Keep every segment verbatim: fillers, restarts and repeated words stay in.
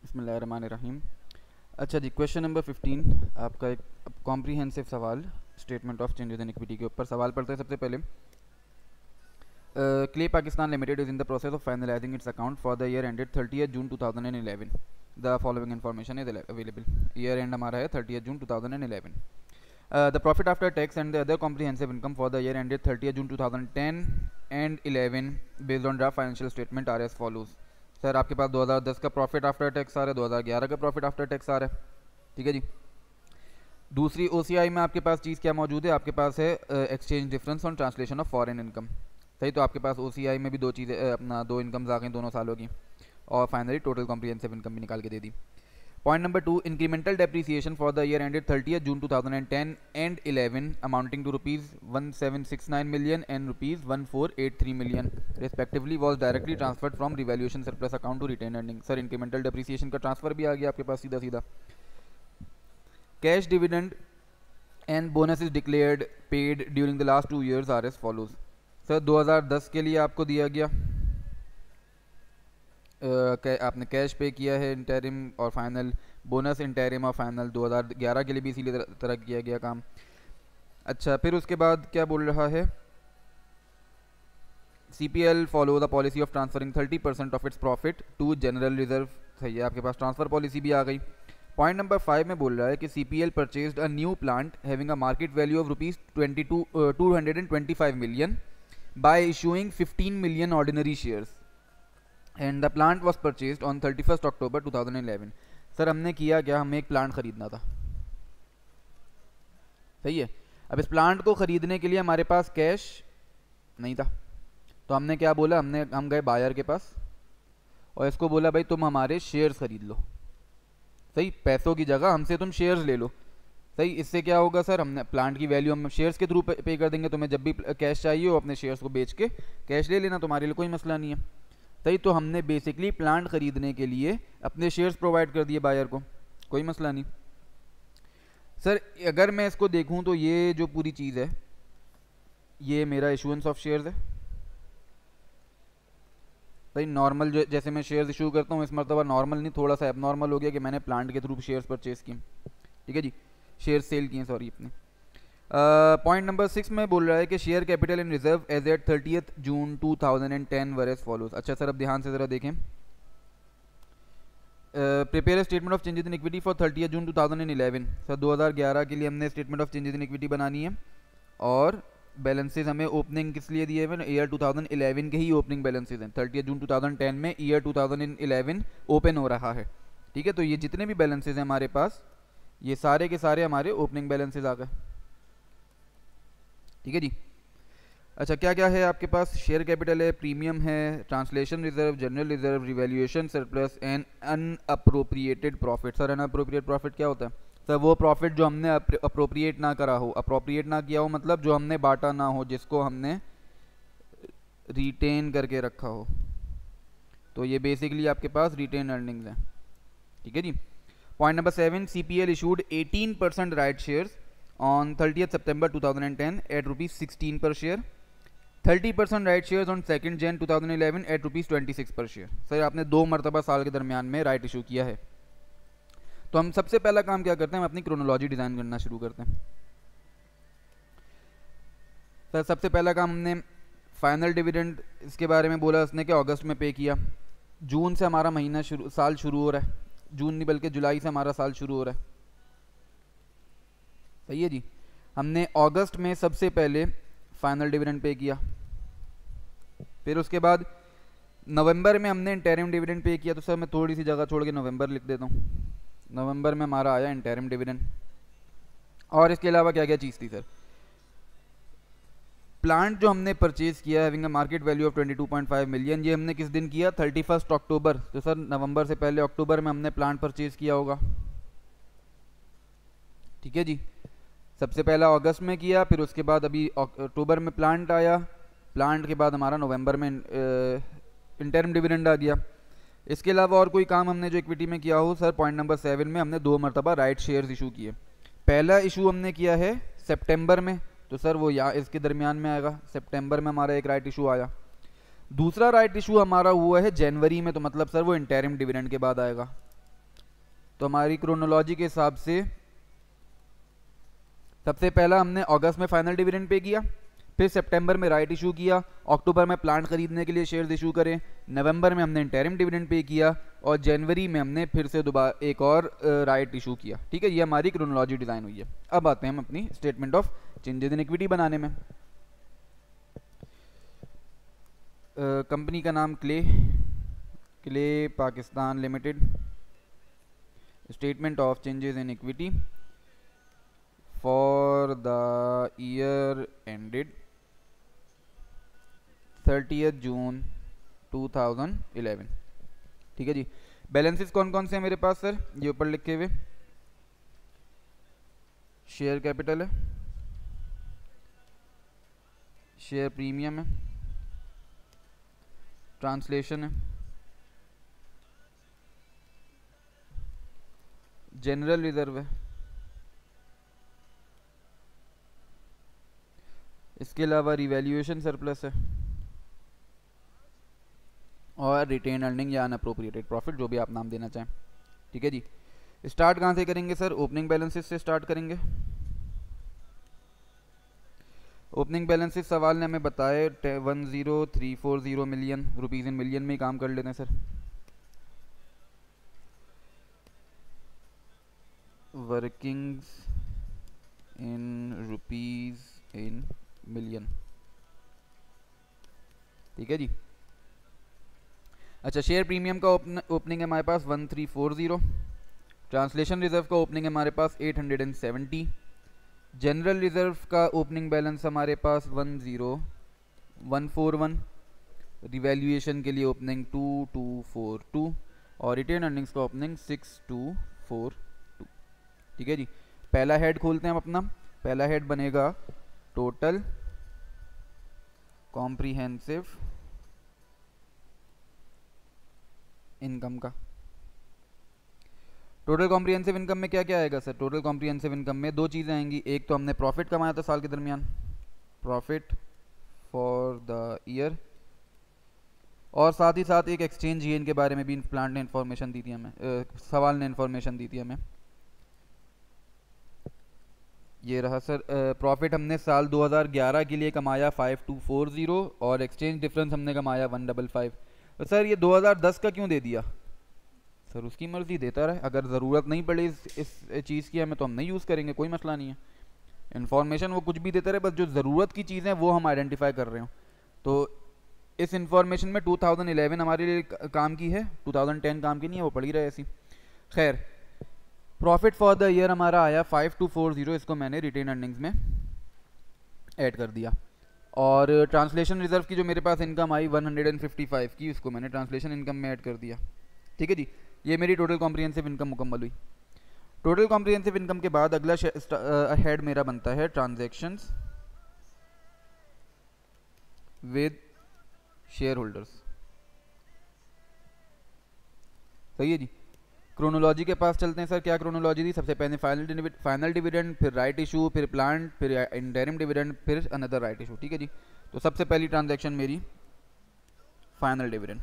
बिस्मिल्लाहिर्रहमानिर्रहीम। अच्छा जी, question number fifteen आपका एक कॉम्प्रीहेंसिव सवाल statement of changes in equity के ऊपर सवाल पढ़ते हैं। सबसे पहले, clay Pakistan limited is in the process of finalizing its account for the year ended thirtieth June two thousand eleven. The following information is available. Year end हमारा है thirtieth June two thousand eleven. Uh, the profit after tax and the other comprehensive income for the year ended thirtieth June two thousand ten and eleven based on draft financial statement are as follows. Sir आपके पास दो हज़ार दस का profit after tax आ रहा है, दो हज़ार ग्यारह का प्रॉफिट आफ्टर टैक्स आ रहा है, ठीक है जी। दूसरी ओसीआई में आपके पास चीज़ क्या मौजूद है? आपके पास है exchange difference on translation of foreign income. सही, तो आपके पास ओसीआई में भी दो चीज़ें अपना दो इनकम्स आ गई दोनों सालों की, और फाइनली टोटल कॉम्प्रिहेंसिव इनकम भी निकाल के दे दी। Point number two, incremental depreciation for the year ended thirtieth June two thousand ten and eleven amounting to rupees one seven six nine million and rupees one four eight three million respectively was directly transferred from revaluation surplus account to retained earnings. Sir incremental depreciation का transfer भी आ गया आपके पास सीधा सीधा। Cash dividend and bonuses declared paid during the last two years are as follows. Sir दो हज़ार दस के लिए आपको दिया गया, Uh, आपने कैश पे किया है इंटरिम और फाइनल, बोनस इंटरिम और फाइनल दो हज़ार ग्यारह के लिए भी इसीलिए तरह किया गया काम। अच्छा, फिर उसके बाद क्या बोल रहा है? C P L follow the policy of transferring thirty percent of its profit to general reserve. सही है, आपके पास ट्रांसफर पॉलिसी भी आ गई। पॉइंट नंबर फाइव में बोल रहा है कि C P L purchased a new plant having a market value of rupees twenty two two hundred and twenty five million by issuing fifteen million ordinary shares and the plant was purchased on thirty first October two thousand eleven. Sir हमने किया क्या? हमें एक plant खरीदना था, सही है। अब इस प्लांट को खरीदने के लिए हमारे पास कैश नहीं था, तो हमने क्या बोला? हमने हम गए बायर के पास और इसको बोला भाई तुम हमारे शेयर्स खरीद लो। सही, पैसों की जगह हमसे तुम शेयर्स ले लो। सही, इससे क्या होगा सर? हमने प्लांट की वैल्यू हम शेयर्स के थ्रू पे, पे कर देंगे। तुम्हें जब भी कैश चाहिए हो अपने शेयर्स को बेच के कैश ले लेना, तुम्हारे लिए कोई मसला नहीं है। सही, तो हमने बेसिकली प्लांट खरीदने के लिए अपने शेयर्स प्रोवाइड कर दिए बायर को, कोई मसला नहीं। सर अगर मैं इसको देखूं तो ये जो पूरी चीज़ है ये मेरा इशुएंस ऑफ शेयर्स है। सही, नॉर्मल जो जैसे मैं शेयर्स इशू करता हूँ, इस मरतबा नॉर्मल नहीं, थोड़ा सा एबनॉर्मल हो गया कि मैंने प्लांट के थ्रू शेयर्स परचेज किए, ठीक है जी, शेयर सेल किए, सॉरी अपने। पॉइंट नंबर सिक्स में बोल रहा है कि share capital in reserve as at thirtieth June two thousand ten were as follows. अच्छा सर, अब ध्यान से ज़रा देखें। Prepare statement of changes in equity for thirtieth June two thousand eleven. Sir दो हज़ार ग्यारह के लिए हमने statement of changes in equity बनानी है, और बैलेंसेज हमें ओपनिंग किस लिए दिए हुए? ईयर टू थाउजेंड इलेवन के ही ओपनिंग बैलेंसेज हैं। Thirtieth June two thousand ten में year two thousand eleven open हो रहा है, ठीक है। तो ये जितने भी बैलेंसेज हैं हमारे पास, ये सारे के सारे हमारे ओपनिंग बैलेंसेज आ गए, ठीक है जी। अच्छा, क्या क्या है आपके पास? शेयर कैपिटल है, प्रीमियम है, translation reserve, general reserve, revaluation surplus and unappropriated profit. Sir unappropriate profit क्या होता है? सर वो प्रॉफिट जो हमने अप्रोप्रिएट ना करा हो, अप्रोप्रिएट ना किया हो मतलब जो हमने बांटा ना हो, जिसको हमने रिटेन करके रखा हो, तो ये बेसिकली आपके पास रिटेन अर्निंग्स हैं, ठीक है जी। Point number seven, C P L issued eighteen percent right shares on thirtieth September two thousand ten at rupees sixteen per share, thirty percent right shares on second January two thousand eleven at rupees twenty-six per share। Sir आपने दो मरतबा साल के दरमियान में right issue किया है। तो हम सबसे पहला काम क्या करते हैं? हम अपनी क्रोनोलॉजी डिज़ाइन करना शुरू करते हैं। सर सबसे पहला काम हमने फाइनल डिविडेंड, इसके बारे में बोला उसने कि अगस्त में पे किया। जून से हमारा महीना शुरू साल शुरू हो रहा है, जून नहीं बल्कि जुलाई से हमारा साल शुरू हो रहा है, सही है जी। हमने अगस्त में सबसे पहले फाइनल डिविडेंड पे किया, फिर उसके बाद नवंबर में हमने इंटरिम डिविडेंड पे किया। तो सर मैं थोड़ी सी जगह छोड़ के नवंबर लिख देता हूँ। नवंबर में हमारा आया इंटरिम डिविडेंड। और इसके अलावा क्या क्या चीज़ थी सर? प्लांट जो हमने परचेज किया having a market value of twenty two point five million, ये हमने किस दिन किया? Thirty first October. तो सर नवंबर से पहले अक्टूबर में हमने प्लांट परचेज किया होगा, ठीक है जी। सबसे पहला अगस्त में किया, फिर उसके बाद अभी अक्टूबर में प्लांट आया, प्लांट के बाद हमारा नवंबर में इंटरिम डिविडेंड आ गया। इसके अलावा और कोई काम हमने जो इक्विटी में किया हो? सर पॉइंट नंबर सेवन में हमने दो मरतबा राइट शेयर्स इशू किए। पहला इशू हमने किया है सितंबर में, तो सर वो यहाँ इसके दरमियान में आएगा, सितंबर में हमारा एक राइट इशू आया। दूसरा राइट इशू हमारा हुआ है जनवरी में, तो मतलब सर वो इंटरिम डिविडेंड के बाद आएगा, तो हमारी क्रोनोलॉजी के हिसाब से सबसे पहला हमने अगस्त में फाइनल डिविडेंड पे किया, फिर सितंबर में राइट इशू किया, अक्टूबर में प्लांट खरीदने के लिए शेयर्स इशू करे, नवंबर में हमने इंटरिम डिविडेंड पे किया और जनवरी में हमने फिर से दोबारा एक और राइट इशू किया। ठीक है, ये हमारी क्रोनोलॉजी डिज़ाइन हुई है। अब आते हैं हम अपनी statement of changes in equity बनाने में। कंपनी uh, का नाम clay clay Pakistan limited. Statement of changes in equity for the year ended thirtieth June two thousand eleven. ठीक है जी। बैलेंसेस कौन कौन से हैं मेरे पास सर? ये ऊपर लिखे हुए शेयर कैपिटल है, शेयर प्रीमियम है, ट्रांसलेशन है, जनरल रिजर्व है, इसके अलावा रिवैल्यूएशन सरप्लस है और रिटेन अर्निंग या अनअप्रोप्रिएटेड प्रॉफिट, जो भी आप नाम देना चाहें। ठीक है जी। स्टार्ट कहाँ से करेंगे सर? ओपनिंग बैलेंसेस से स्टार्ट करेंगे। ओपनिंग बैलेंसेस सवाल ने हमें बताए one zero three four zero million, rupees in million में ही काम कर लेते हैं sir. Workings in rupees in million. ठीक है जी। अच्छा, शेयर प्रीमियम का ओपनिंग है हमारे पास one three four zero, translation reserve का ओपनिंग है हमारे पास eight hundred seventy, general reserve का ओपनिंग बैलेंस हमारे पास one zero one four one, revaluation के लिए opening two two four two और रिटेन अर्निंग्स का opening six two four two. ठीक है जी। पहला हेड खोलते हैं हम अपना। पहला हेड बनेगा टोटल कॉम्प्रिहेंसिव इनकम का। टोटल कॉम्प्रिहेंसिव इनकम में क्या क्या आएगा सर? टोटल कॉम्प्रिहेंसिव इनकम में दो चीज़ें आएंगी। एक तो हमने प्रॉफिट कमाया था साल के दरमियान, प्रॉफिट फॉर द ईयर, और साथ ही साथ एक एक्सचेंज गेन के बारे में भी प्लांट ने इन्फॉर्मेशन दी थी हमें, आ, सवाल ने इन्फॉर्मेशन दी थी हमें। ये रहा सर। प्रॉफिट हमने साल दो हज़ार ग्यारह के लिए कमाया फाइव टू फोर ज़ीरो और एक्सचेंज डिफरेंस हमने कमाया वन डबल फाइव। तो सर ये दो हज़ार दस का क्यों दे दिया? सर उसकी मर्ज़ी, देता रहे। अगर ज़रूरत नहीं पड़े इस, इस चीज़ की हमें तो हम नहीं यूज़ करेंगे, कोई मसला नहीं है। इन्फॉर्मेशन वो कुछ भी देते रहे, बस जो ज़रूरत की चीज़ें वो हम आइडेंटिफाई कर रहे हो। तो इस इन्फॉर्मेशन में टू थाउजेंड इलेवन हमारे लिए काम की है, टू थाउजेंड टेन काम की नहीं है, वो पड़ ही रहे ऐसी। खैर, प्रॉफिट फॉर द ईयर हमारा आया फाइव टू फोर ज़ीरो, इसको मैंने रिटेन अर्निंग्स में ऐड कर दिया। और ट्रांसलेशन रिजर्व की जो मेरे पास इनकम आई वन हंड्रेड फिफ्टी फाइव की, उसको मैंने ट्रांसलेशन इनकम में ऐड कर दिया। ठीक है जी। ये मेरी टोटल कॉम्प्रिहेंसिव इनकम मुकम्मल हुई। टोटल कॉम्प्रिहेंसिव इनकम के बाद अगला हेड मेरा बनता है ट्रांजैक्शंस विद शेयर होल्डर्स। सही है जी। क्रोनोलॉजी के पास चलते हैं सर। क्या क्रोनोलॉजी थी? सबसे पहले फाइनल फाइनल डिविडेंड, फिर राइट इशू, फिर प्लांट, फिर इंटरिम डिविडेंड, फिर अनदर राइट इशू। ठीक है जी। तो सबसे पहली ट्रांजैक्शन मेरी फाइनल डिविडेंड।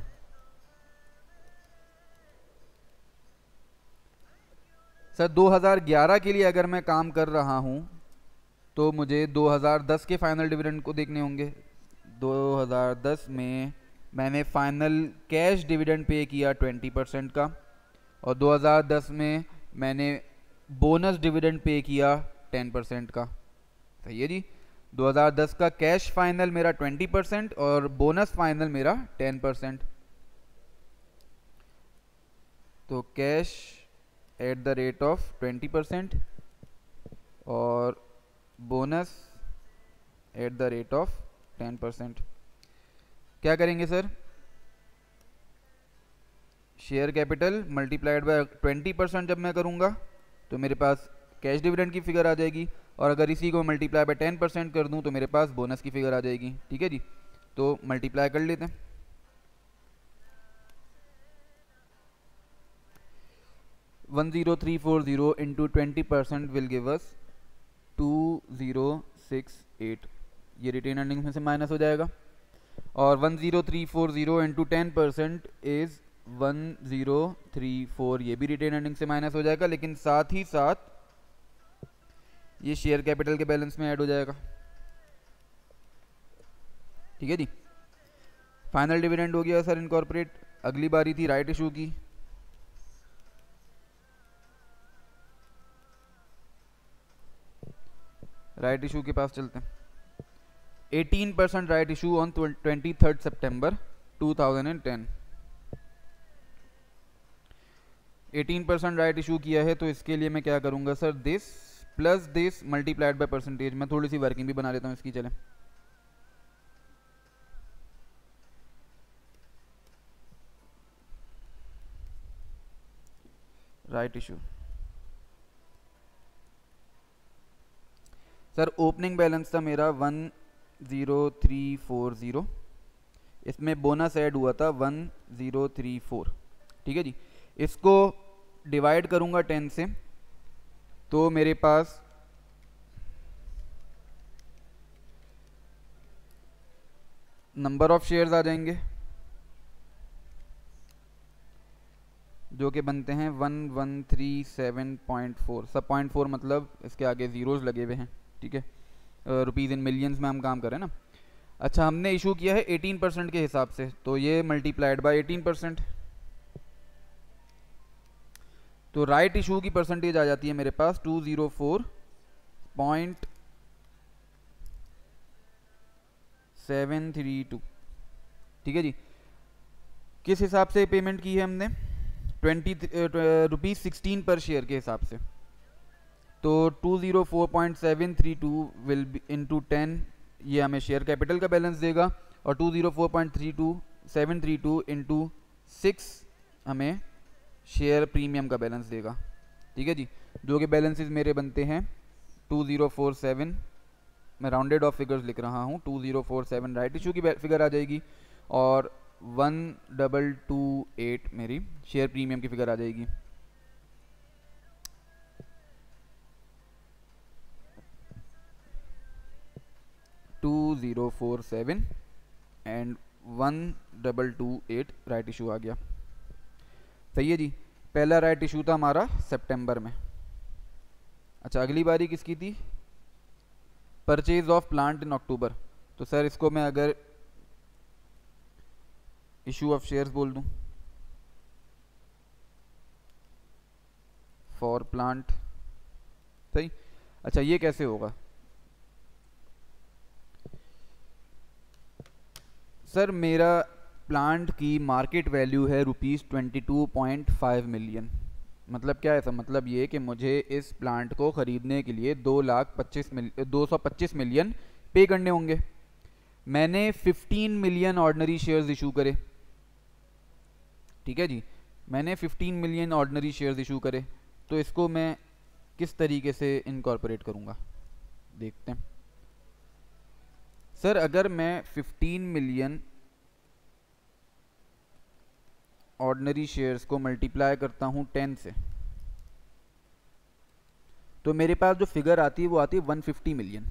सर दो हज़ार ग्यारह के लिए अगर मैं काम कर रहा हूं तो मुझे दो हज़ार दस के फाइनल डिविडेंड को देखने होंगे। दो हज़ार दस में मैंने फाइनल कैश डिविडेंड पे किया ट्वेंटी परसेंट का, और दो हज़ार दस में मैंने बोनस डिविडेंड पे किया टेन परसेंट का। सही है जी। दो हज़ार दस का कैश फाइनल मेरा ट्वेंटी परसेंट और बोनस फाइनल मेरा टेन परसेंट। तो cash at the rate of twenty percent और bonus at the rate of ten percent. क्या करेंगे sir? Share capital multiplied by twenty percent जब मैं करूंगा तो मेरे पास कैश डिविडेंड की फिगर आ जाएगी, और अगर इसी को मल्टीप्लाई बाय टेन परसेंट कर दूं तो मेरे पास बोनस की फिगर आ जाएगी। ठीक है जी। तो मल्टीप्लाई कर लेते हैं। One zero three four zero into twenty percent will give us two zero six eight, ये रिटेन अर्निंग्स में से माइनस हो जाएगा। और one zero three four zero into ten percent is one zero three four ये भी retain earning से minus हो जाएगा, लेकिन साथ ही साथ ये शेयर कैपिटल के बैलेंस में ऐड हो जाएगा। ठीक है जी। फाइनल डिविडेंड हो गया सर इनकॉर्पोरेट। अगली बारी थी राइट इशू की। राइट इशू के पास चलते हैं। Eighteen percent right issue on twenty third September two thousand ten. Eighteen percent right issue किया है, तो इसके लिए मैं क्या करूंगा sir, this plus this multiplied by percentage. मैं थोड़ी सी वर्किंग भी बना लेता हूँ इसकी। चले, right issue sir opening balance था मेरा one zero three four zero, इसमें बोनस ऐड हुआ था वन ज़ीरो थ्री फोर। ठीक है जी। इसको डिवाइड करूंगा टेन से, तो मेरे पास नंबर ऑफ शेयर्स आ जाएंगे जो कि बनते हैं one one three seven point four. सब पॉइंट फोर मतलब इसके आगे ज़ीरोज़ लगे हुए हैं। ठीक है, रुपीज़ इन मिलियंस में हम काम कर रहे हैं ना। अच्छा, हमने इशू किया है एटीन परसेंट के हिसाब से, तो ये मल्टीप्लाइड बाय एटीन परसेंट, तो राइट इशू की परसेंटेज आ जाती है मेरे पास two zero four point seven three two. ठीक है जी। किस हिसाब से पेमेंट की है हमने, twenty rupees sixteen per share के हिसाब से, तो two zero four point seven three two will be into ten, ये हमें शेयर कैपिटल का बैलेंस देगा, और two zero four point three two seven three two into six हमें शेयर प्रीमियम का बैलेंस देगा। ठीक है जी, जो कि बैलेंसेस मेरे बनते हैं टू ज़ीरो फोर सेवन, मैं राउंडेड ऑफ फिगर्स लिख रहा हूँ, two zero four seven right issue की फिगर आ जाएगी, और वन डबल टू एट मेरी शेयर प्रीमियम की फिगर आ जाएगी। Two zero four seven and one double two eight right issue आ गया। सही है जी। पहला राइट इशू था हमारा सितंबर में। अच्छा, अगली बारी किसकी थी, purchase of plant in October. तो सर इसको मैं अगर इशू ऑफ शेयर्स बोल दूं, फॉर प्लांट। सही। अच्छा, ये कैसे होगा सर, मेरा प्लांट की मार्केट वैल्यू है rupees twenty two point five million. मतलब क्या है सर, मतलब ये कि मुझे इस प्लांट को ख़रीदने के लिए दो लाख पच्चीस मिल दो सौ पच्चीस मिलियन पे करने होंगे। मैंने fifteen million ordinary shares issue करे। ठीक है जी, मैंने fifteen million ordinary shares issue करे, तो इसको मैं किस तरीके से इनकॉर्पोरेट करूँगा, देखते हैं। सर अगर मैं फिफ्टीन मिलियन ऑर्डिनरी शेयर्स को मल्टीप्लाई करता हूं टेन से, तो मेरे पास जो फिगर आती है वो आती है वन फिफ्टी मिलियन।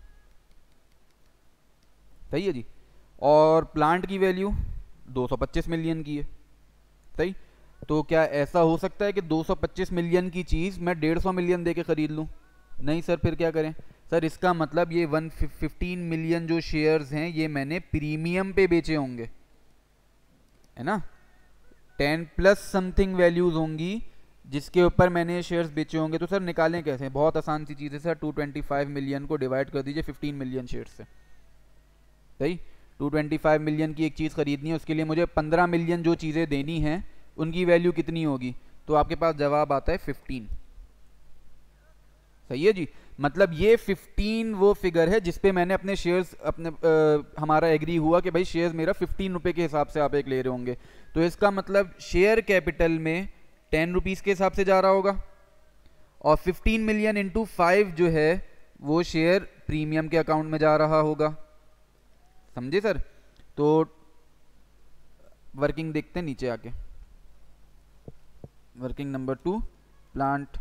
सही है जी। और प्लांट की वैल्यू दो सौ पच्चीस मिलियन की है। सही। तो क्या ऐसा हो सकता है कि दो सौ पच्चीस मिलियन की चीज़ मैं डेढ़ सौ मिलियन दे के ख़रीद लूँ? नहीं सर, फिर क्या करें सर, इसका मतलब ये वन फिफ्टीन मिलियन जो शेयर्स हैं ये मैंने प्रीमियम पे बेचे होंगे, है ना। टेन प्लस समथिंग वैल्यूज होंगी जिसके ऊपर मैंने शेयर्स बेचे होंगे। तो सर निकालें कैसे, बहुत आसान सी चीज़ है sir, two twenty five million को डिवाइड कर दीजिए फिफ्टीन मिलियन शेयर्स से। सही। टू ट्वेंटी फाइव मिलियन की एक चीज़ खरीदनी है, उसके लिए मुझे पंद्रह मिलियन जो चीज़ें देनी हैं उनकी वैल्यू कितनी होगी, तो आपके पास जवाब आता है फिफ्टीन। सही है जी। मतलब ये फिफ्टीन वो फिगर है जिसपे मैंने अपने शेयर्स अपने आ, हमारा एग्री हुआ कि भाई शेयर्स मेरा फिफ्टीन रुपए के हिसाब से आप एक ले रहे होंगे, तो इसका मतलब शेयर कैपिटल में टेन रुपीज़ के हिसाब से जा रहा होगा, और फिफ्टीन मिलियन इंटू फाइव जो है वो शेयर प्रीमियम के अकाउंट में जा रहा होगा। समझे सर। तो वर्किंग देखते हैं नीचे आके। Working number two, plant.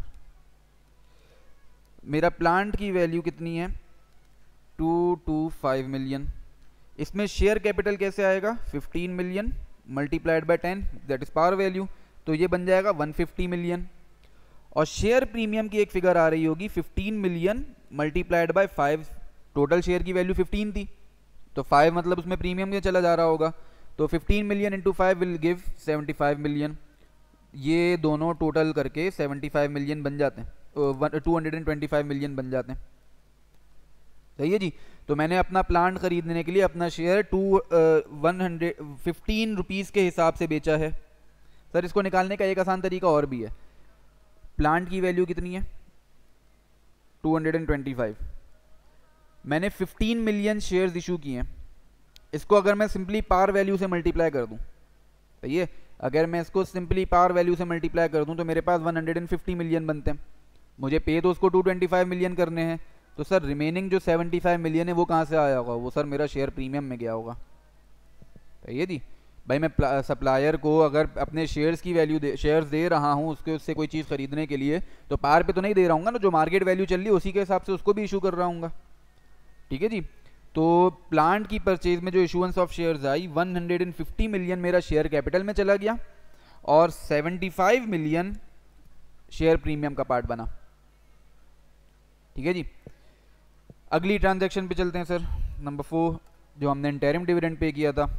मेरा प्लांट की वैल्यू कितनी है, टू टू फाइव मिलियन। इसमें शेयर कैपिटल कैसे आएगा, fifteen million multiplied by ten, that is par value, तो ये बन जाएगा वन फिफ्टी मिलियन। और शेयर प्रीमियम की एक फिगर आ रही होगी fifteen million multiplied by five, total share की वैल्यू फिफ्टीन थी, तो फाइव मतलब उसमें प्रीमियम में चला जा रहा होगा, तो fifteen million into five will give seventy five million. ये दोनों टोटल करके सेवेंटी फाइव मिलियन बन जाते हैं, two hundred twenty five million बन जाते हैं। सही है जी। तो मैंने अपना प्लांट खरीदने के लिए अपना share two one hundred fifteen rupees के हिसाब से बेचा है। सर इसको निकालने का एक आसान तरीका और भी है। प्लांट की वैल्यू कितनी है? Two hundred twenty five. मैंने फिफ्टीन मिलियन शेयर्स इशू किए हैं। इसको अगर मैं सिंपली पार वैल्यू से मल्टीप्लाई कर दूं, सही है, अगर मैं इसको सिंपली पार वैल्यू से मल्टीप्लाई कर दूं तो मेरे पास वन हंड्रेड फिफ्टी मिलियन बनते हैं। मुझे पे तो उसको टू ट्वेंटी फाइव मिलियन करने हैं, तो सर रिमेनिंग जो सेवेंटी फाइव मिलियन है वो कहाँ से आया होगा? वो सर मेरा शेयर प्रीमियम में गया होगा। सही है जी। भाई मैं सप्लायर को अगर अपने शेयर्स की वैल्यू दे शेयर्स दे रहा हूँ उसके उससे कोई चीज़ खरीदने के लिए, तो पार पे तो नहीं दे रहा हूँ ना, जो मार्केट वैल्यू चल रही है उसी के हिसाब से उसको भी इशू कर रहा हूँ। ठीक है जी। तो प्लांट की परचेज में जो इशुएंस ऑफ शेयर्स आई, वन हंड्रेड फिफ्टी मिलियन मेरा शेयर कैपिटल में चला गया और seventy five million share premium का पार्ट बना। ठीक है जी। अगली ट्रांजैक्शन पे चलते हैं सर, नंबर फोर, जो हमने इंटरिम डिविडेंड पे किया था।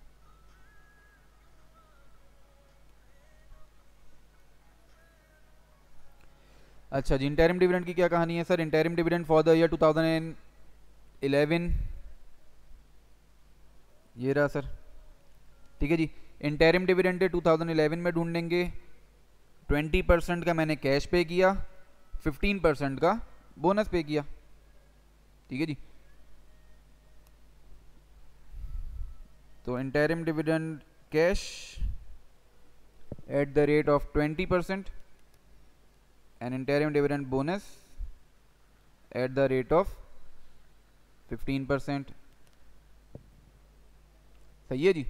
अच्छा जी, इंटरिम डिविडेंड की क्या कहानी है sir? Interim dividend for the year two thousand eleven, ये रहा सर। ठीक है जी। Interim dividend two thousand eleven में ढूंढेंगे। ट्वेंटी परसेंट का मैंने कैश पे किया, फिफ्टीन परसेंट का बोनस पे किया। ठीक है जी। तो interim dividend cash at the rate of twenty percent and interim dividend bonus at the rate of fifteen percent. सही है जी।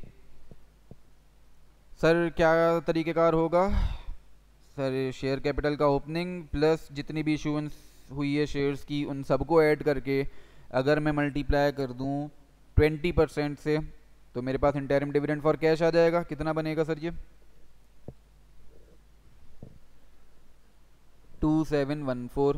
सर क्या तरीक़ेकार होगा? सर शेयर कैपिटल का ओपनिंग प्लस जितनी भी इशुएंस हुई है शेयर्स की उन सबको ऐड करके अगर मैं मल्टीप्लाई कर दूं ट्वेंटी परसेंट से, तो मेरे पास इंटरिम डिविडेंड फॉर कैश आ जाएगा। कितना बनेगा सर ये? Two seven one four.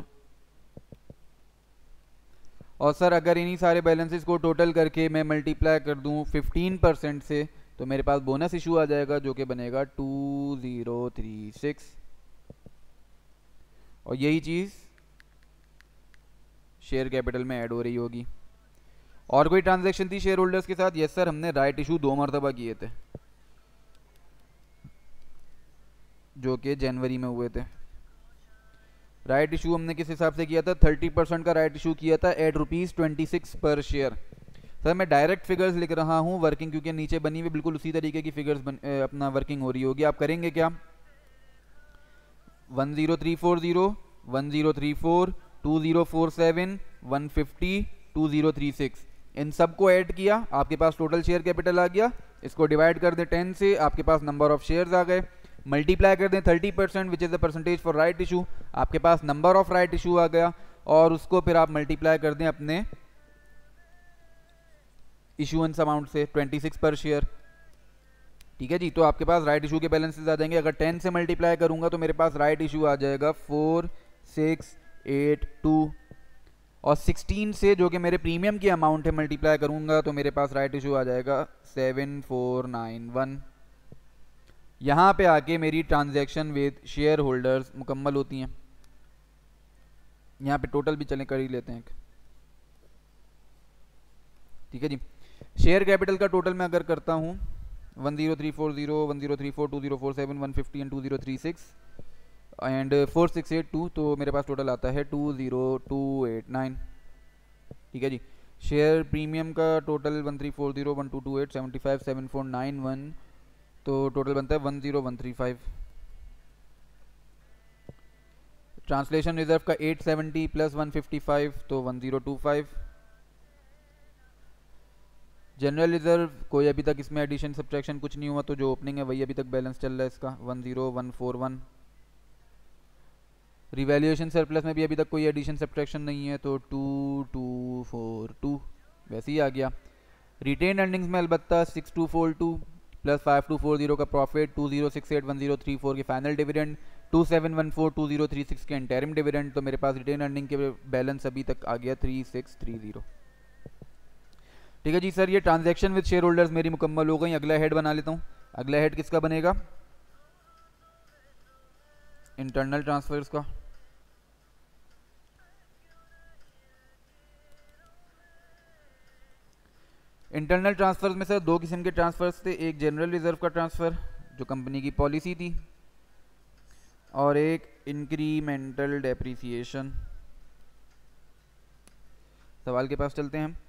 और सर अगर इन्हीं सारे बैलेंसेस को टोटल करके मैं मल्टीप्लाई कर दूं फिफ्टीन परसेंट से, तो मेरे पास बोनस इशू आ जाएगा जो कि बनेगा टू ज़ीरो थ्री सिक्स। और यही चीज़ शेयर कैपिटल में ऐड हो रही होगी। और कोई ट्रांजैक्शन थी शेयर होल्डर्स के साथ? यस सर, हमने राइट इशू दो मरतबा किए थे जो कि जनवरी में हुए थे। राइट इशू हमने किस हिसाब से किया था? थर्टी परसेंट का राइट इशू किया था at rupees twenty six per share. Sir मैं डायरेक्ट फिगर्स लिख रहा हूँ, वर्किंग क्योंकि नीचे बनी हुई बिल्कुल उसी तरीके की फिगर्स बन, ए, अपना वर्किंग हो रही होगी। आप करेंगे क्या? One zero three four zero, one zero three four, two zero four seven, one fifty, two zero three six, इन सबको ऐड किया, आपके पास टोटल शेयर कैपिटल आ गया। इसको डिवाइड कर दें टेन से, आपके पास नंबर ऑफ शेयर्स आ गए। मल्टीप्लाई कर दें thirty percent which is the percentage for right issue, आपके पास नंबर ऑफ राइट इशू आ गया। और उसको फिर आप मल्टीप्लाई कर दें अपने इशूएंस अमाउंट से, ट्वेंटी सिक्स पर शेयर। ठीक है जी। तो आपके पास राइट इशू के बैलेंसेस आ जाएंगे। अगर टेन से मल्टीप्लाई करूंगा तो मेरे पास राइट इशू आ जाएगा फोर सिक्स एट टू, और सिक्सटीन से जो कि मेरे प्रीमियम की अमाउंट है मल्टीप्लाई करूंगा तो मेरे पास राइट इशू आ जाएगा सेवन फोर नाइन वन। यहाँ पे आके मेरी ट्रांजैक्शन विद शेयर होल्डर्स मुकम्मल होती हैं। यहाँ पे टोटल भी चले कर ही लेते हैं। ठीक है जी। शेयर कैपिटल का टोटल मैं अगर करता हूँ one zero three four zero, one zero three four, two zero four seven, one fifty and two zero three six and four six eight two, तो मेरे पास टोटल आता है two zero two eight nine. ठीक है जी। Share premium का total one three four zero, one two two eight, seventy five, seven four nine one, तो टोटल बनता है one zero one three five. Translation reserve का eight seventy plus one fifty five, तो one zero two five. General reserve कोई अभी तक इसमें addition subtraction कुछ नहीं हुआ, तो जो ओपनिंग है वही अभी तक बैलेंस चल रहा है इसका, one zero one four one. Revaluation surplus में भी अभी तक कोई एडिशन सब्ट्रैक्शन नहीं है, तो टू टू फोर टू वैसे ही आ गया। रिटेन अर्निंग्स में अलबत्ता six two four two, plus five two four zero का profit, two zero six eight one zero three four के final dividend, two seven one four two zero three six के interim dividend. तो मेरे पास retained earning के balance अभी तक आ गया थ्री सिक्स थ्री जीरो। ठीक है जी सर, ये ट्रांजैक्शन विद शेयर होल्डर्स मेरी मुकम्मल हो गई। अगला हेड बना लेता हूँ। अगला हेड किसका बनेगा? इंटरनल ट्रांसफर्स का। इंटरनल ट्रांसफर्स में सर दो किस्म के ट्रांसफर्स थे, एक जनरल रिजर्व का ट्रांसफ़र जो कंपनी की पॉलिसी थी, और एक इंक्रीमेंटल डेप्रिसिएशन। सवाल के पास चलते हैं।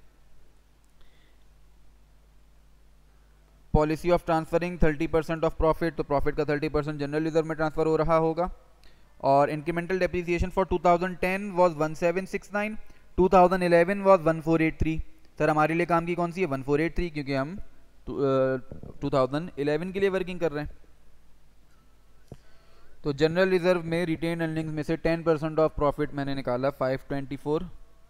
Policy of transferring thirty percent of profit, तो प्रॉफिट का थर्टी परसेंट जनरल रिजर्व में ट्रांसफर हो रहा होगा। और incremental depreciation for two thousand ten was one seven six nine, two thousand eleven was one four eight three. Sir हमारे लिए काम की कौन सी है? वन फोर एट थ्री, क्योंकि हम टू थाउजेंड इलेवन के लिए वर्किंग कर रहे हैं। तो जनरल रिजर्व में रिटेन अर्निंग्स में से टेन परसेंट ऑफ प्रॉफिट मैंने निकाला फाइव ट्वेंटी फोर,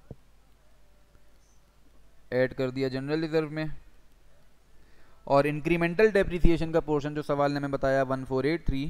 ऐड कर दिया जनरल रिजर्व में। और इंक्रीमेंटल डेप्रिसिएशन का पोर्शन जो सवाल ने मैं बताया one four eight three,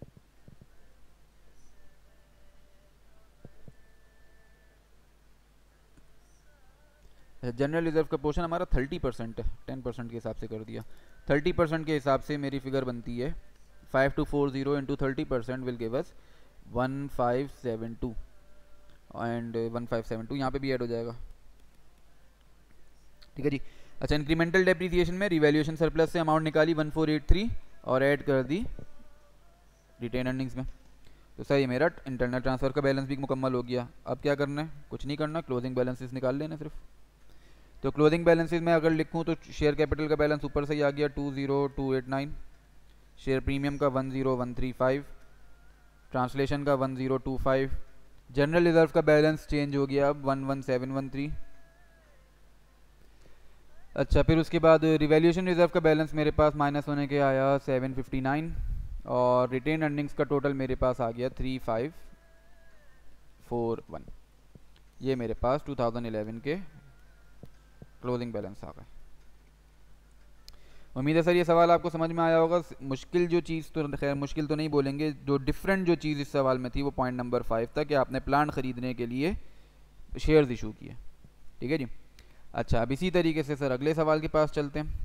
general reserve का पोर्शन हमारा थर्टी परसेंट है, टेन परसेंट के हिसाब से कर दिया। थर्टी परसेंट के हिसाब से मेरी फिगर बनती है five two four zero into thirty percent will give us one five seven two, and one five seven two यहाँ पे भी ऐड हो जाएगा। ठीक है जी। अच्छा, इंक्रीमेंटल डेप्रिसिएशन में रिवैल्यूएशन सरप्लस से अमाउंट निकाली वन फोर एट थ्री और ऐड कर दी रिटेन अर्निंग्स में। तो सर ये मेरा इंटरनल ट्रांसफर का बैलेंस भी मुकम्मल हो गया। अब क्या करना है? कुछ नहीं करना, क्लोजिंग बैलेंसेस निकाल लेना सिर्फ। तो क्लोजिंग बैलेंसेस में अगर लिखूँ तो शेयर कैपिटल का बैलेंस ऊपर से ही आ गया two zero two eight nine, share premium का one zero one three five, translation का one zero two five, general reserve का बैलेंस चेंज हो गया अब one one seven one three. अच्छा, फिर उसके बाद रिवैल्यूएशन रिजर्व का बैलेंस मेरे पास माइनस होने के आया सेवन फिफ्टी नाइन, और रिटेन अर्निंग्स का टोटल मेरे पास आ गया थ्री फाइव फोर वन। ये मेरे पास टू थाउजेंड इलेवन के क्लोजिंग बैलेंस आ गए। उम्मीद है सर ये सवाल आपको समझ में आया होगा। मुश्किल जो चीज़, तो खैर मुश्किल तो नहीं बोलेंगे, जो डिफरेंट जो चीज़ इस सवाल में थी वो पॉइंट नंबर फाइव था कि आपने प्लांट ख़रीदने के लिए शेयर्स इशू किए। ठीक है जी। अच्छा, अब इसी तरीके से सर अगले सवाल के पास चलते हैं।